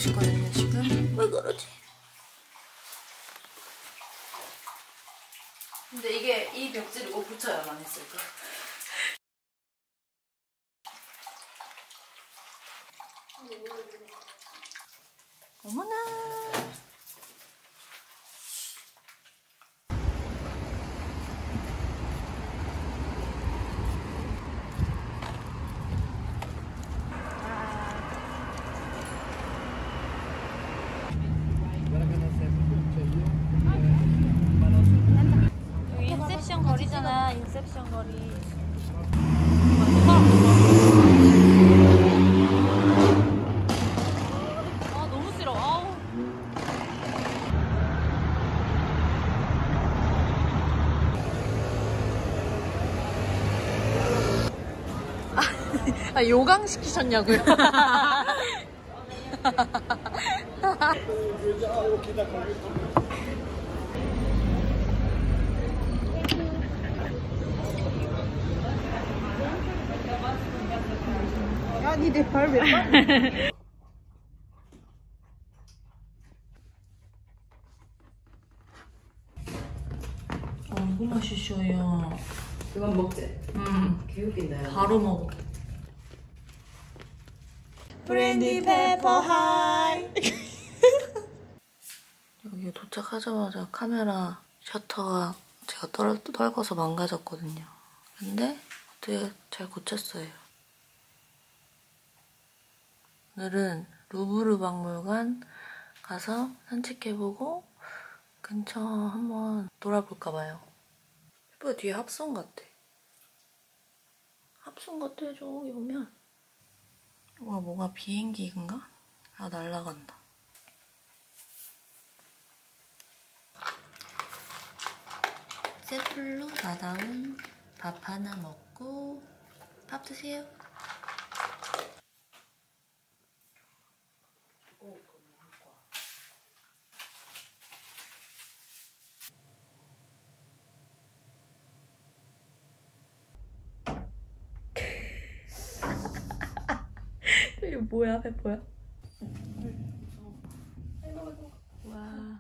있거든요 지금. 왜 그러지? 근데 이게 이 벽지를 꼭 붙여야만 했을까? 어머나. 여기 인셉션 거리잖아. 인셉션 거리. 아 너무 싫어. 아우. 아 요강 시키셨냐고요? 야, 니 내 발 왜 빠? 너무 맛있어요. 그만 먹지? 개웃긴다. 바로 먹어. 브랜디 페퍼 하이. 여기 도착하자마자 카메라 셔터가 제가 떨궈서 망가졌거든요. 근데 어떻게 잘 고쳤어요. 오늘은 루브르 박물관 가서 산책해보고 근처 한번 돌아볼까봐요. 예쁘게 뒤에 합성 같아. 합성 같아 저기 보면. 와 뭐가 비행기인가? 아 날아간다. 셀플로 나다운 밥 하나 먹고 밥 드세요. 이거 뭐야? 페퍼야? 와.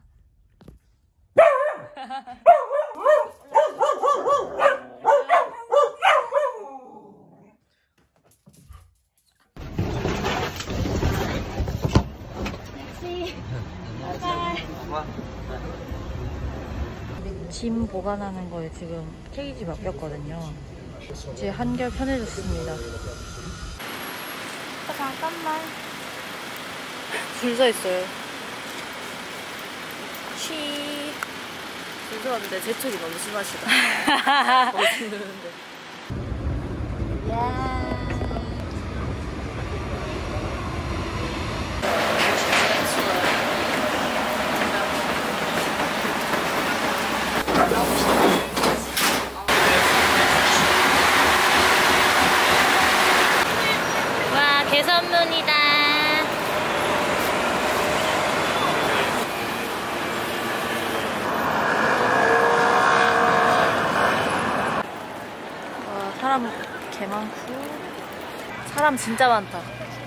짐 보관하는 거에 지금 케이지 바뀌었거든요. 이제 한결 편해졌습니다. 잠깐만. 줄 서 있어요. 줄 서는데 재촉이 너무 심하시다. 어디 누는데. 야. 와, 개선문이다. 와, 사람 개 많고. 사람 진짜 많다.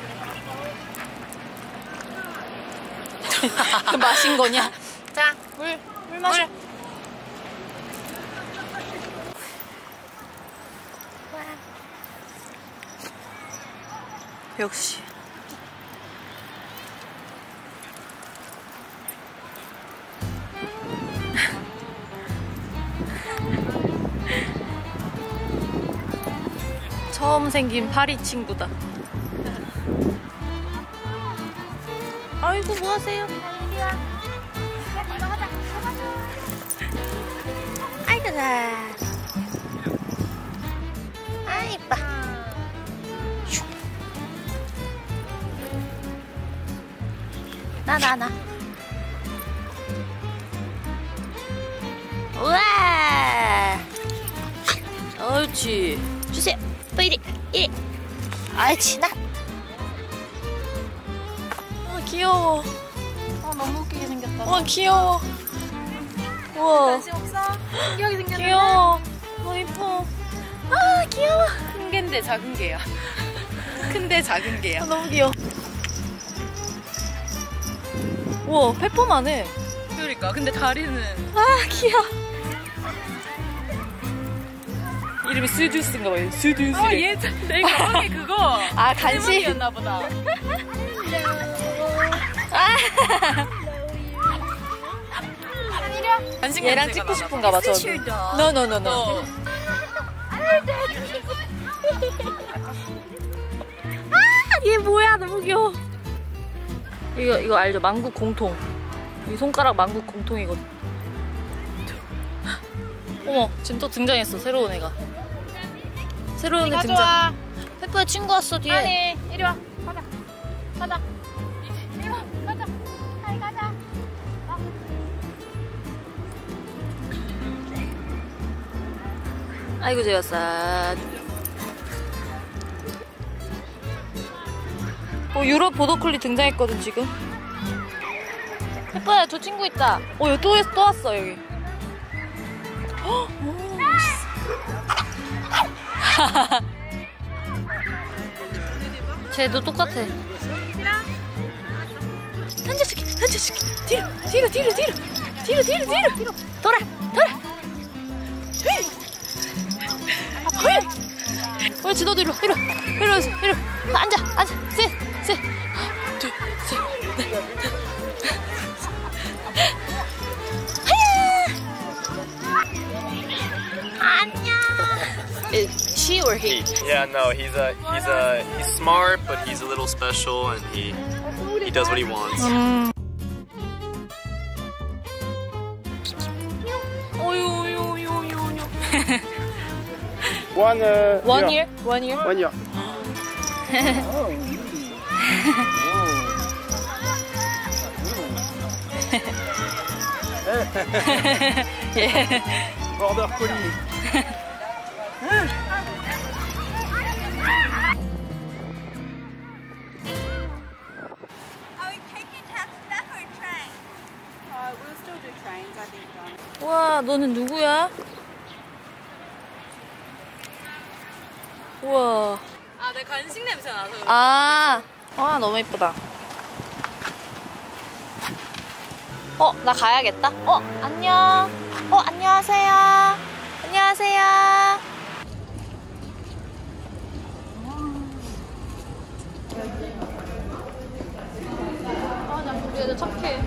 마신 거냐? 자, 물 마셔. 역시 처음 생긴 파리 친구다. 아이고 뭐하세요? 아이고 자. 아 이뻐. 나. 우와. 옳지. 주세요. 또 이리. 아이치 나. 아 귀여워. 아 너무 웃기게 생겼다. 와 귀여워. 우와. 관심 없어? 신기하게 생겼네. 귀여워. 너무 이뻐. 아 귀여워. 큰 개인데 작은 개야. 큰데 작은 개야. 아, 너무 귀여워. 우와, 페퍼만 해. 그러니까. 근데 다리는. 아, 귀여워. 이름이 스듀스인가 봐요. 스듀스. 예전 내가 거기 그거. 아, 간식? 였나 보다. 간식 얘랑 냄새가 찍고 나나 싶은가 봐, 저. 노노노노. 어. 얘 뭐야, 너무 귀여워. 이거 알죠? 만국 공통. 이 손가락 만국 공통이거든. 어머, 지금 또 등장했어, 새로운 애가. 새로운 애 등장. 페퍼의 친구 왔어, 뒤에. 아니, 이리 와. 가자. 가자. 이리 와. 가자. 빨리 가자. 아이고, 재웠어. 유럽 보더콜리 등장했거든, 지금. 페퍼야, 저 친구 있다. 여기 또 왔어, 여기. 헉, 오, 멋있어. 쟤도 똑같아. 던져줄게. 뒤로. 돌아. 옳지, 너도 이리. 앉아. 셋. 둘, 셋, 넷. 안녕. Is she or he? Yeah, no, he's smart, but he's a little special, and he does what he wants. One year. 1 year? 1 year. Yeah. Border collie. 와, 너는 누구야? 우와. 아, 내 간식 냄새 나서. 그래. 와, 너무 예쁘다. 나 가야겠다. 안녕. 안녕하세요. 얘들 착해.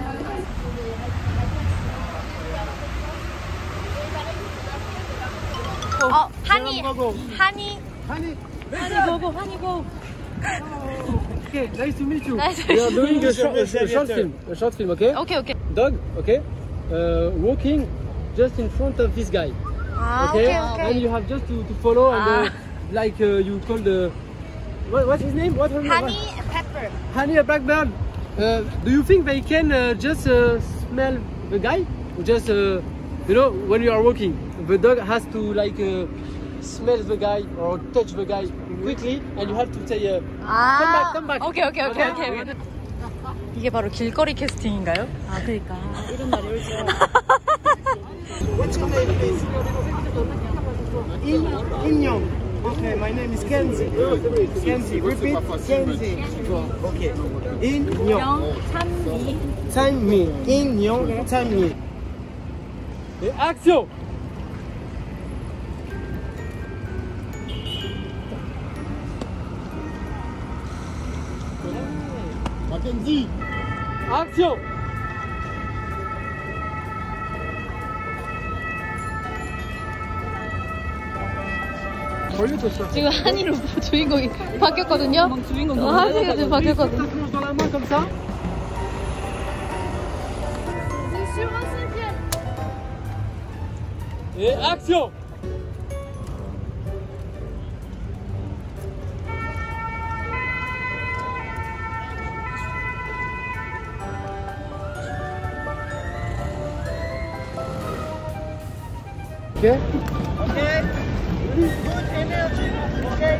하니. Okay, nice to meet you. Nice to We are meet doing a short film, okay? 오케이. Dog, okay? Walking just in front of this guy, okay? And you have just to follow and like you call the what's his name? What's her name? Honey pepper. Honey, a blackbird. Do you think they can just smell the guy? Or just when you are walking, the dog has to like smell the guy or touch the guy quickly, and you have to say come back. 오케이. 이게 바로 길거리 캐스팅인가요? 그러니까 이런 말이 옳죠. What's your name, please? Inyoung. Okay, my name is Kenzie. Kenzie, repeat. Kenzie. Okay. Inyoung. 찬미. 인용 찬미. Action. Mackenzie. Action. 지금 한이로 주인공이 바뀌었거든요. 한이가 지금 바뀌었거든요. Dans la main comme ça. Et action. Okay. Okay. Good energy. Okay.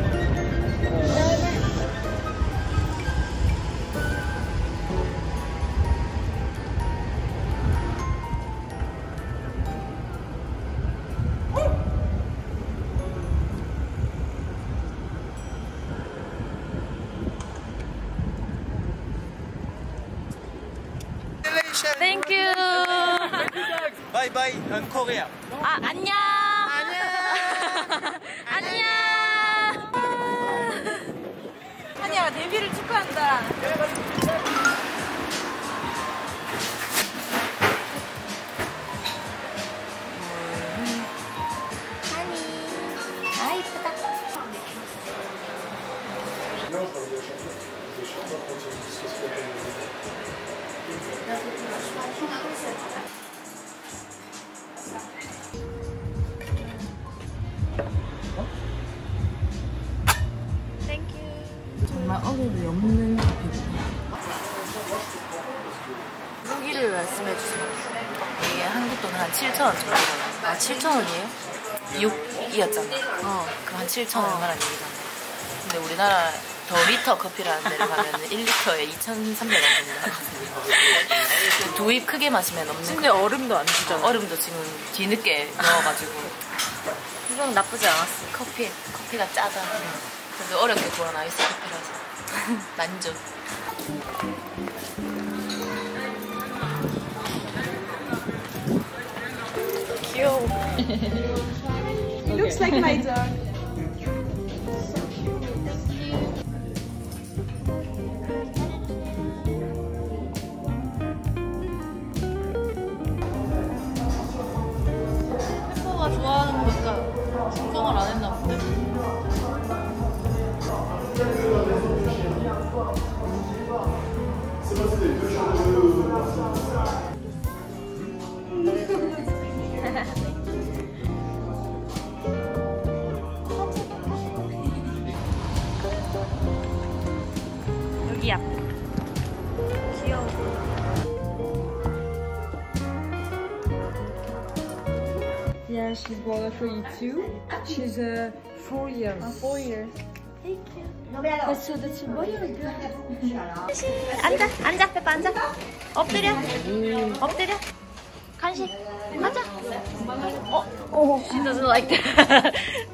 땡큐. Bye bye, Korea. 아, 안녕. 안녕. 한이야 데뷔를 축하한다. 아, 이쁘다. 정말 어려움이 없는 커피입니다. 후기를 말씀해 주세요. 이게 한국 돈 한 7,000원 정도. 아, 7,000원이에요? 6이었잖아. 그럼 한 7,000원 얼마라는 얘기잖아. 근데 우리나라 더 리터 커피라는 데를 가면 1리터에 2,300원 정도 하거든요. 두 입 크게 마시면 없는. 근데 얼음도 안 주잖아. 얼음도 지금 뒤늦게 넣어가지고. 이건 나쁘지 않았어. 커피가 짜다. 그래도 어렵게 구한 아이스 커피라서. 만족. 귀여워. Looks like my dog. 햄버거가 좋아하는 거니까 충성을 안 했나 본데? 여기야. 귀여워. Yeah, she's born for you too. She's 4 years. 4 years. That's your boy or girl? 앉아, 페퍼 앉아. 엎드려. 엎드려. 간식. 가자. She doesn't like that.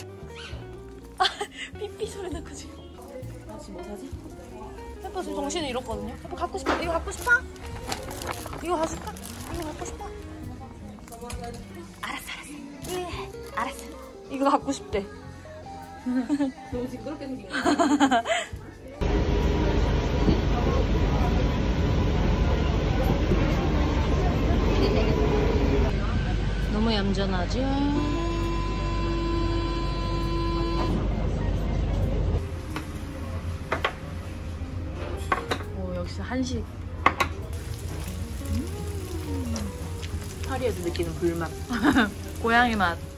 삐삐 소리 나고 지금. 나 지금 뭐 사지? 페퍼 지금 정신이 잃었거든요. 페퍼 갖고 싶어. 이거 갖고 싶어? 이거 가줄까? 이거 갖고 싶어? 알았어. 예, 알았어. 이거 갖고 싶대. 너무 시끄럽게 생긴 거. 너무 얌전하죠? 오, 역시 한식. 파리에서 느끼는 불맛. 고양이 맛.